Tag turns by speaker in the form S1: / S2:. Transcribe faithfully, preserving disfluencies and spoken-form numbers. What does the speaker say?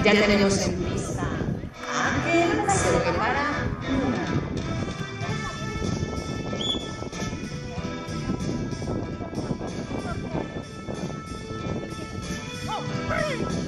S1: Ya tenemos en pista a Ángel, se prepara Luna.
S2: Oh,